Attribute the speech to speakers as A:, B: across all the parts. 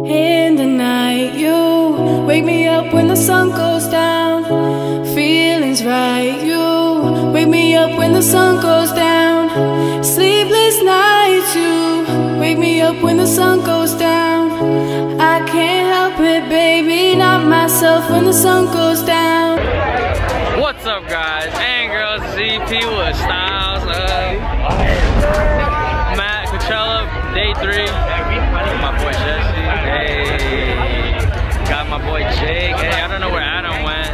A: In the night, you wake me up when the sun goes down. Feelings right, you wake me up when the sun goes down. Sleepless nights, you wake me up when the sun goes down. I can't help it, baby, not myself when the sun goes down.
B: What's up, guys and girls? ZP with Styles. I'm at Coachella, day 3. My boy Jesse. Hey, got my boy Jake. Hey, I don't know where Adam went.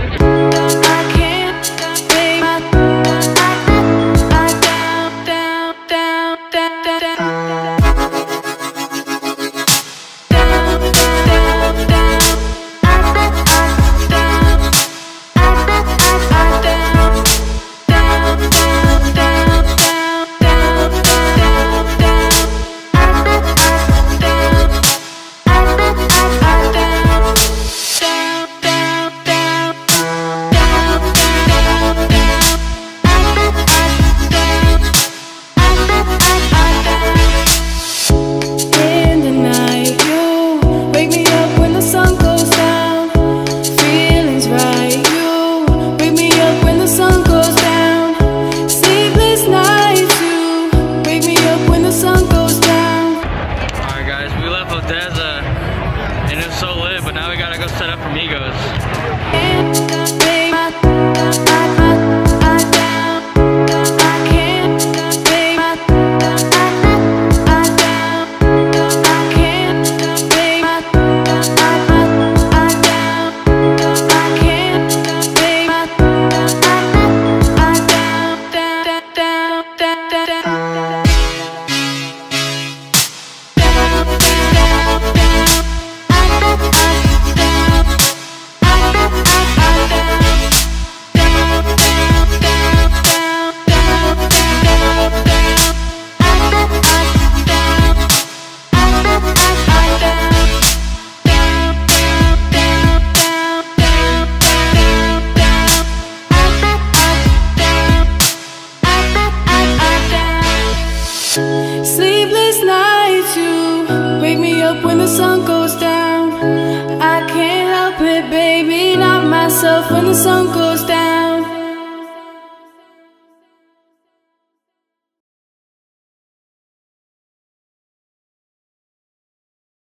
B: And it's so lit, but now we gotta go set up for Migos. Sleepless nights, you wake me up when the sun goes down. I can't help it, baby, not myself when the sun goes down.